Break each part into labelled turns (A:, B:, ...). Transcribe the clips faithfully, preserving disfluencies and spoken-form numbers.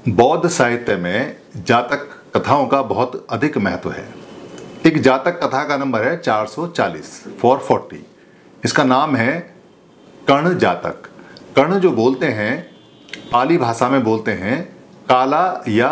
A: बौद्ध साहित्य में जातक कथाओं का बहुत अधिक महत्व है। एक जातक कथा का नंबर है चार सौ चालीस, चार सौ चालीस। इसका नाम है कर्ण जातक। कर्ण जो बोलते हैं पाली भाषा में बोलते हैं काला या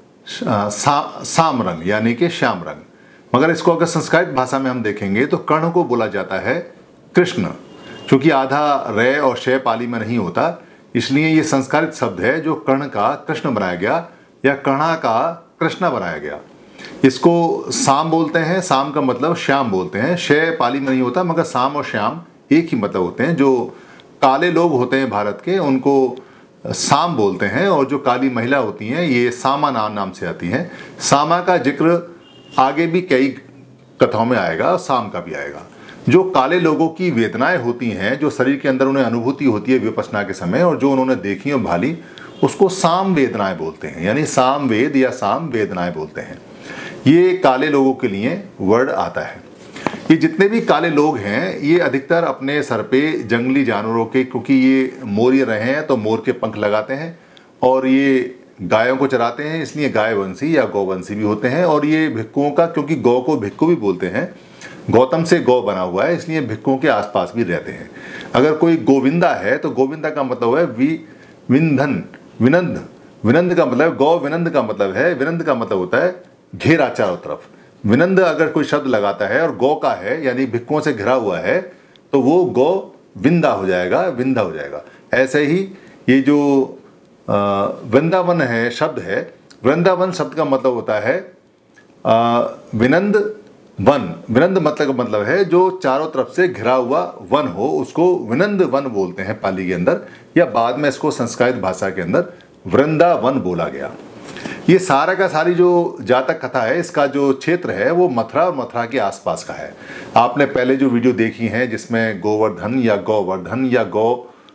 A: सा, साम रंग यानी कि श्याम रंग, मगर इसको अगर संस्कृत भाषा में हम देखेंगे तो कर्ण को बोला जाता है कृष्ण। क्योंकि आधा रे और शय पाली में नहीं होता, इसलिए ये संस्कृत शब्द है जो कर्ण का कृष्ण बनाया गया या कर्णा का कृष्णा बनाया गया। इसको साम बोलते हैं, साम का मतलब श्याम बोलते हैं। शय पाली में नहीं होता, मगर साम और श्याम एक ही मतलब होते हैं। जो काले लोग होते हैं भारत के उनको साम बोलते हैं, और जो काली महिला होती हैं ये सामा नाम नाम से आती हैं। सामा का जिक्र आगे भी कई कथाओं में आएगा, साम का भी आएगा। जो काले लोगों की वेदनाएं होती हैं, जो शरीर के अंदर उन्हें अनुभूति होती है विपश्यना के समय, और जो उन्होंने देखी और भाली, उसको साम वेदनाएं बोलते हैं, यानी साम वेद या साम वेदनाएं बोलते हैं। ये काले लोगों के लिए वर्ड आता है। ये जितने भी काले लोग हैं ये अधिकतर अपने सर पे जंगली जानवरों के, क्योंकि ये मोरिय रहे हैं तो मोर के पंख लगाते हैं, और ये गायों को चराते हैं इसलिए गायवंशी या गौवंशी भी होते हैं। और ये भिक्खुओं का, क्योंकि गौ को भिक्खु भी बोलते हैं, गौतम से गौ बना हुआ है, इसलिए भिक्खुओं के आसपास भी रहते हैं। अगर कोई गोविंदा है तो गोविंदा का मतलब है वि विंधन विनंद। विनंद का मतलब, गौ विनंद का मतलब है, विनंद का मतलब होता है घेरा चारों तरफ। विनंद अगर कोई शब्द लगाता है और गौ का है यानी भिक्खुओं से घिरा हुआ है तो वो गौ विंदा हो जाएगा, विंदा हो जाएगा। ऐसे ही ये जो वृंदावन है शब्द है, वृंदावन शब्द का मतलब होता है आ, विनंद वन। विनंद मतलब मतलब है जो चारों तरफ से घिरा हुआ वन हो, उसको विनंद वन बोलते हैं पाली के अंदर, या बाद में इसको संस्कृत भाषा के अंदर वृंदावन बोला गया। ये सारा का सारी जो जातक कथा है, इसका जो क्षेत्र है वो मथुरा और मथुरा के आसपास का है। आपने पहले जो वीडियो देखी है जिसमें गोवर्धन या गौवर्धन या गौ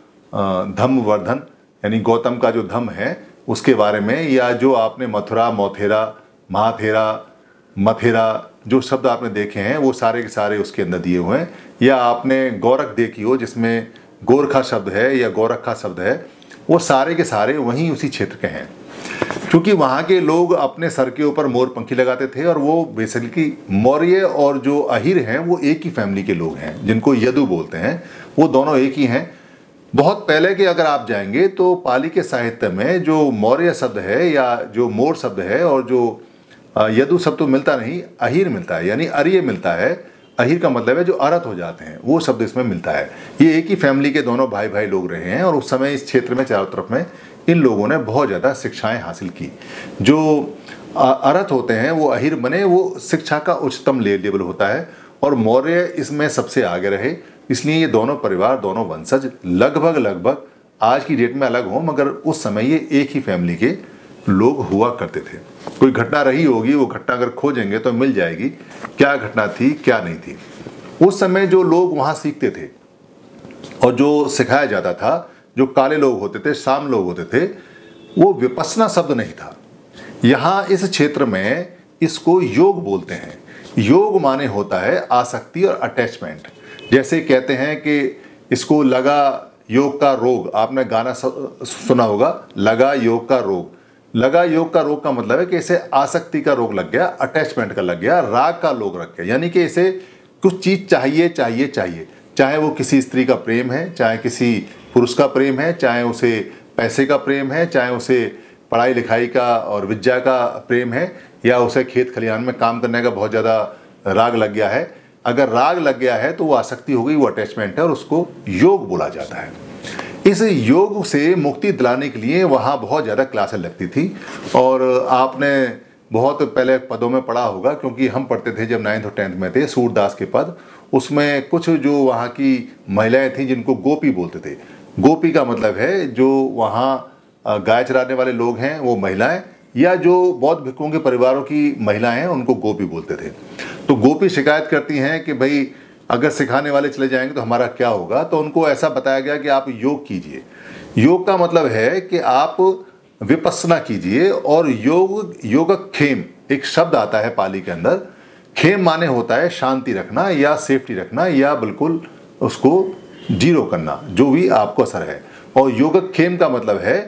A: धमवर्धन यानी गौतम का जो धम है उसके बारे में, या जो आपने मथुरा, मौथेरा, महाथेरा, मथेरा जो शब्द आपने देखे हैं वो सारे के सारे उसके अंदर दिए हुए हैं। या आपने गोरख देखी हो जिसमें गोरखा शब्द है या गोरखा शब्द है, वो सारे के सारे वहीं उसी क्षेत्र के हैं। क्योंकि वहाँ के लोग अपने सर के ऊपर मोर पंखी लगाते थे, और वो बेसिकली मौर्य और जो अहिर हैं वो एक ही फैमिली के लोग हैं, जिनको यदु बोलते हैं, वो दोनों एक ही हैं। बहुत पहले के अगर आप जाएंगे तो पाली के साहित्य में जो मौर्य शब्द है या जो मोर शब्द है और जो यदु शब्द तो मिलता नहीं, अहिर मिलता है, यानी अर्य मिलता है। अहिर का मतलब है जो अरथ हो जाते हैं, वो शब्द इसमें मिलता है। ये एक ही फैमिली के दोनों भाई भाई लोग रहे हैं, और उस समय इस क्षेत्र में चारों तरफ में इन लोगों ने बहुत ज़्यादा शिक्षाएं हासिल की। जो अरथ होते हैं वो अहिर बने, वो शिक्षा का उच्चतम लेवल होता है, और मौर्य इसमें सबसे आगे रहे। इसलिए ये दोनों परिवार, दोनों वंशज लगभग लगभग आज की डेट में अलग हों, मगर उस समय ये एक ही फैमिली के लोग हुआ करते थे। कोई घटना रही होगी, वो घटना अगर खोजेंगे तो मिल जाएगी क्या घटना थी क्या नहीं थी। उस समय जो लोग वहाँ सीखते थे और जो सिखाया जाता था, जो काले लोग होते थे, साम लोग होते थे, वो विपश्यना शब्द नहीं था। यहाँ इस क्षेत्र में इसको योग बोलते हैं। योग माने होता है आसक्ति और अटैचमेंट। जैसे कहते हैं कि इसको लगा योग का रोग, आपने गाना सुना होगा, लगा योग का रोग। लगा योग का रोग का मतलब है कि इसे आसक्ति का रोग लग गया, अटैचमेंट का लग गया, राग का रोग रख गया, यानी कि इसे कुछ चीज़ चाहिए चाहिए चाहिए। चाहे वो किसी स्त्री का प्रेम है, चाहे किसी पुरुष का प्रेम है, चाहे उसे पैसे का प्रेम है, चाहे उसे पढ़ाई लिखाई का और विद्या का प्रेम है, या उसे खेत खलिहान में काम करने का बहुत ज़्यादा राग लग गया है। अगर राग लग गया है तो वो आसक्ति हो गई, वो अटैचमेंट है, और उसको योग बोला जाता है। इस योग से मुक्ति दिलाने के लिए वहाँ बहुत ज़्यादा क्लासें लगती थी, और आपने बहुत पहले पदों में पढ़ा होगा, क्योंकि हम पढ़ते थे जब नाइन्थ और टेंथ में थे, सूरदास के पद। उसमें कुछ जो वहाँ की महिलाएं थीं जिनको गोपी बोलते थे। गोपी का मतलब है जो वहाँ गाय चराने वाले लोग हैं वो महिलाएं, या जो बौद्ध भिक्षुओं के परिवारों की महिलाएं हैं उनको गोपी बोलते थे। तो गोपी शिकायत करती हैं कि भाई अगर सिखाने वाले चले जाएंगे तो हमारा क्या होगा। तो उनको ऐसा बताया गया कि आप योग कीजिए। योग का मतलब है कि आप विपश्यना कीजिए, और योग योगक्षेम एक शब्द आता है पाली के अंदर। खेम माने होता है शांति रखना या सेफ्टी रखना, या बिल्कुल उसको जीरो करना, जो भी आपको असर है। और योगक्षेम का मतलब है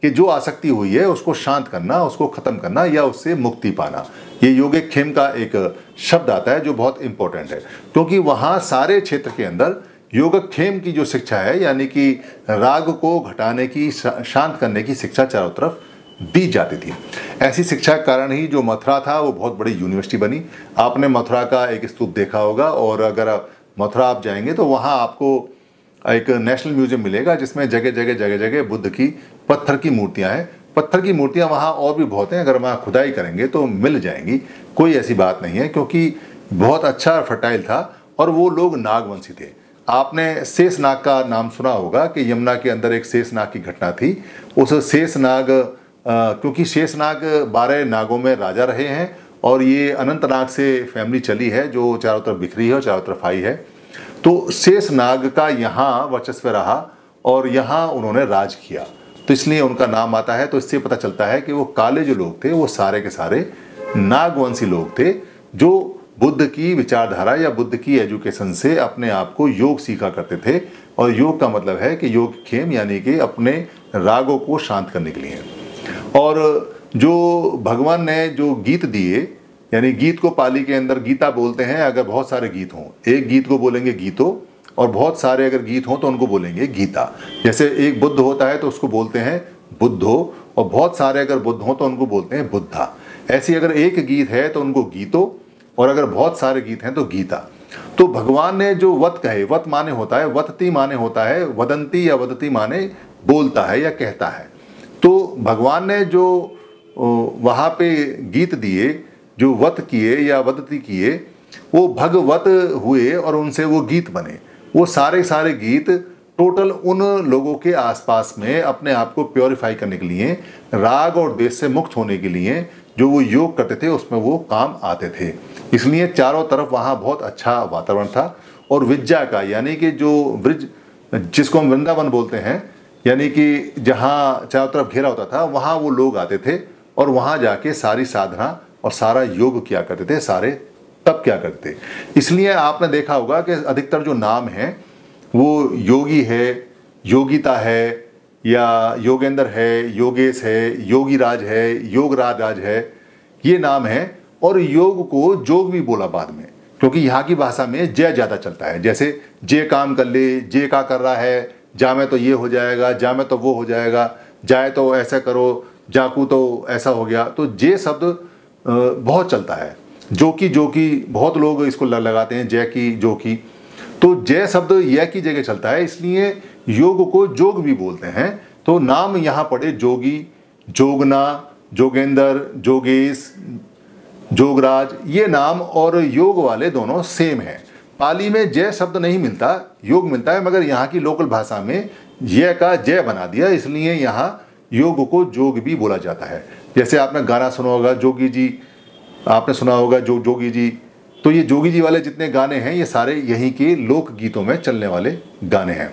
A: कि जो आसक्ति हुई है उसको शांत करना, उसको ख़त्म करना या उससे मुक्ति पाना। ये योगक्षेम का एक शब्द आता है जो बहुत इम्पोर्टेंट है, क्योंकि वहाँ सारे क्षेत्र के अंदर योगक्षेम की जो शिक्षा है, यानी कि राग को घटाने की, शांत करने की शिक्षा चारों तरफ दी जाती थी। ऐसी शिक्षा के कारण ही जो मथुरा था वो बहुत बड़ी यूनिवर्सिटी बनी। आपने मथुरा का एक स्तूप देखा होगा, और अगर आप मथुरा आप जाएंगे तो वहाँ आपको एक नेशनल म्यूजियम मिलेगा जिसमें जगह जगह जगह जगह बुद्ध की पत्थर की मूर्तियाँ हैं। पत्थर की मूर्तियाँ वहाँ और भी बहुत हैं, अगर वहाँ खुदाई करेंगे तो मिल जाएंगी, कोई ऐसी बात नहीं है, क्योंकि बहुत अच्छा फर्टाइल था और वो लोग नागवंशी थे। आपने शेषनाग का नाम सुना होगा कि यमुना के अंदर एक शेषनाग की घटना थी। उस शेषनाग, क्योंकि शेषनाग बारह नागों में राजा रहे हैं और ये अनंतनाग से फैमिली चली है जो चारों तरफ बिखरी है और चारों तरफ आई है, तो शेषनाग का यहाँ वर्चस्व रहा और यहाँ उन्होंने राज किया, तो इसलिए उनका नाम आता है। तो इससे पता चलता है कि वो काले जो लोग थे वो सारे के सारे नागवंशी लोग थे, जो बुद्ध की विचारधारा या बुद्ध की एजुकेशन से अपने आप को योग सीखा करते थे। और योग का मतलब है कि योगक्षेम, यानी कि अपने रागों को शांत करने के लिए। और जो भगवान ने जो गीत दिए, यानी गीत को पाली के अंदर गीता बोलते हैं। अगर बहुत सारे गीत हों, एक गीत को बोलेंगे गीतो, और बहुत सारे अगर गीत हों तो उनको बोलेंगे गीता। जैसे एक बुद्ध होता है तो उसको बोलते हैं बुद्धो, और बहुत सारे अगर बुद्ध हों तो उनको बोलते हैं बुद्धा। ऐसी अगर एक गीत है तो उनको गीतो, और अगर बहुत सारे गीत हैं तो गीता। तो भगवान ने जो वत कहे, वत माने होता है, वतती माने होता है, वदंती या वदती माने बोलता है या कहता है। तो भगवान ने जो वहाँ पे गीत दिए, जो वत किए या वदती किए, वो भगवत हुए और उनसे वो गीत बने। वो सारे सारे गीत टोटल उन लोगों के आसपास में अपने आप को प्योरीफाई करने के लिए, राग और द्वेष से मुक्त होने के लिए जो वो योग करते थे उसमें वो काम आते थे। इसलिए चारों तरफ वहाँ बहुत अच्छा वातावरण था। और विद्या का, यानी कि जो ब्रिज, जिसको हम वृंदावन बोलते हैं, यानी कि जहाँ चारों तरफ घेरा होता था, वहाँ वो लोग आते थे और वहाँ जाके सारी साधना और सारा योग किया करते थे, सारे तप किया करते थे। इसलिए आपने देखा होगा कि अधिकतर जो नाम हैं वो योगी है, योगिता है, या योगेंद्र है, योगेश है, योगीराज है, योगराज राज है, ये नाम है। और योग को जोग भी बोला बाद में, क्योंकि यहाँ की भाषा में जय ज़्यादा चलता है। जैसे जे काम कर ले, जे का कर रहा है, जा में तो ये हो जाएगा, जा में तो वो हो जाएगा, जाए तो ऐसा करो, जाकू तो ऐसा हो गया। तो जे शब्द बहुत चलता है। जो की जो की बहुत लोग इसको लगाते हैं, जय की जो की। तो जय शब्द यह की जगह चलता है, इसलिए योग को जोग भी बोलते हैं। तो नाम यहाँ पड़े जोगी, जोगना, जोगेंद्र, जोगेश, जोगराज, ये नाम और योग वाले दोनों सेम हैं। पाली में जय शब्द नहीं मिलता, योग मिलता है, मगर यहाँ की लोकल भाषा में जय का जय बना दिया, इसलिए यहाँ योग को जोग भी बोला जाता है। जैसे आपने गाना सुना होगा जोगी जी, आपने सुना होगा जो जोगी जी। तो ये जोगी जी वाले जितने गाने हैं ये सारे यहीं के लोक गीतों में चलने वाले गाने हैं।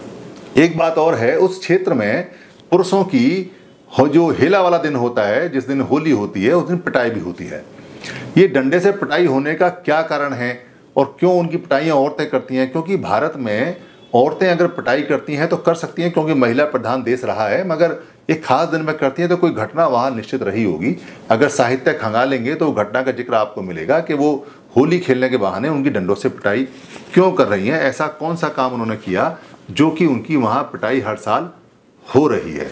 A: एक बात और है, उस क्षेत्र में पुरुषों की जो हेला वाला दिन होता है, जिस दिन होली होती है, उस दिन पिटाई भी होती है। ये डंडे से पिटाई होने का क्या कारण है और क्यों उनकी पिटाइयाँ औरतें करती हैं? क्योंकि भारत में औरतें अगर पिटाई करती हैं तो कर सकती हैं, क्योंकि महिला प्रधान देश रहा है, मगर एक खास दिन में करती हैं तो कोई घटना वहाँ निश्चित रही होगी। अगर साहित्य खंगालेंगे तो घटना का जिक्र आपको मिलेगा कि वो होली खेलने के बहाने उनकी डंडों से पिटाई क्यों कर रही हैं, ऐसा कौन सा काम उन्होंने किया जो कि उनकी वहाँ पिटाई हर साल हो रही है।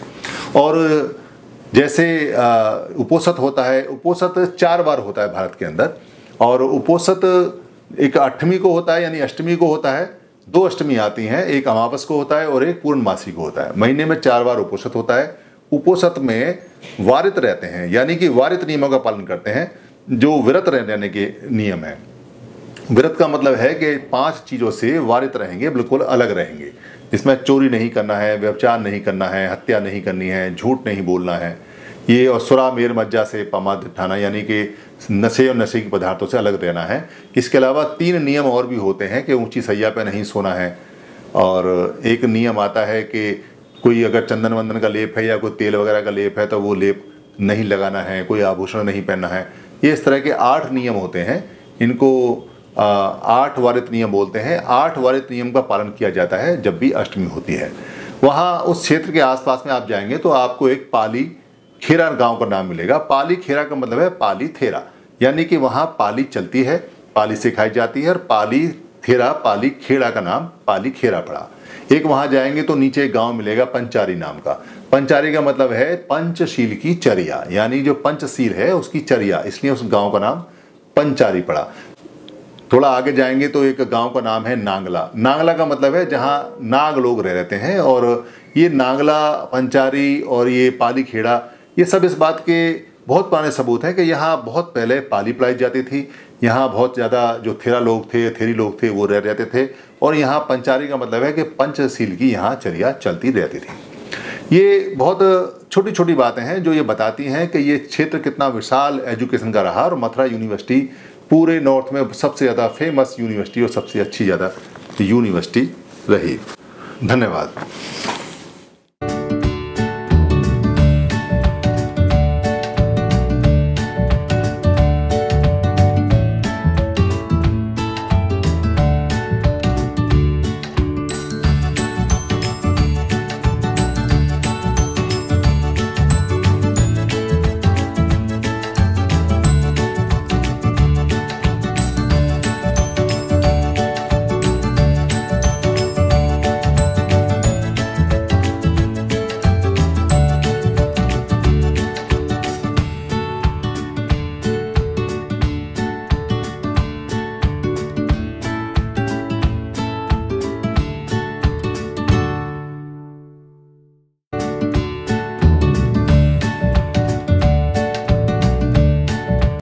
A: और जैसे उपोषित होता है, उपोषित चार बार होता है भारत के अंदर, और उपोषित एक अष्टमी को होता है, यानी अष्टमी को होता है, दो अष्टमी आती हैं, एक अमावस को होता है और एक पूर्णमासी को होता है। महीने में चार बार उपोषित होता है। उपोषित में वारित रहते हैं, यानी कि वारित नियमों का पालन करते हैं, जो व्रत रहने के नियम है। व्रत का मतलब है कि पांच चीज़ों से वारित रहेंगे, बिल्कुल अलग रहेंगे, जिसमें चोरी नहीं करना है, व्यभिचार नहीं करना है, हत्या नहीं करनी है, झूठ नहीं बोलना है, ये और सुरा मेर मज्जा से पमाद उठाना, यानी कि नशे और नशे के पदार्थों से अलग रहना है। इसके अलावा तीन नियम और भी होते हैं कि ऊंची सैया पे नहीं सोना है, और एक नियम आता है कि कोई अगर चंदन वंदन का लेप है या कोई तेल वगैरह का लेप है तो वो लेप नहीं लगाना है, कोई आभूषण नहीं पहनना है। ये इस तरह के आठ नियम होते हैं, इनको आ, आठ वारित नियम बोलते हैं। आठ वारित नियम का पालन किया जाता है जब भी अष्टमी होती है। वहाँ उस क्षेत्र के आसपास में आप जाएंगे तो आपको एक पाली खेरा गांव का नाम मिलेगा। पाली खेरा का मतलब है पाली थेरा, यानी कि वहाँ पाली चलती है, पाली सिखाई जाती है और पाली थेरा पाली खेड़ा का नाम पाली खेरा पड़ा। एक वहाँ जाएंगे तो नीचे एक गांव मिलेगा पंचारी नाम का। पंचारी का मतलब है पंचशील की चर्या, यानी जो पंचशील है उसकी चर्या, इसलिए उस गांव का नाम पंचारी पड़ा। थोड़ा आगे जाएंगे तो एक गांव का नाम है नांगला। नांगला का मतलब है जहां नाग लोग रह रहते हैं, और ये नांगला, पंचारी और ये पाली खेड़ा, ये सब इस बात के बहुत पुराने सबूत हैं कि यहाँ बहुत पहले पाली पढ़ाई जाती थी। यहाँ बहुत ज़्यादा जो थेरा लोग थे, थेरी लोग थे, वो रह रहते थे, और यहाँ पंचारी का मतलब है कि पंचशील की यहाँ चर्या चलती रहती थी। ये बहुत छोटी छोटी बातें हैं जो ये बताती हैं कि ये क्षेत्र कितना विशाल एजुकेशन का रहा, और मथुरा यूनिवर्सिटी पूरे नॉर्थ में सबसे ज़्यादा फेमस यूनिवर्सिटी और सबसे अच्छी ज़्यादा यूनिवर्सिटी रही। धन्यवाद।